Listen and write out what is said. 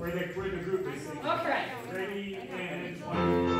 where the group is singing. Okay. Ready, and one.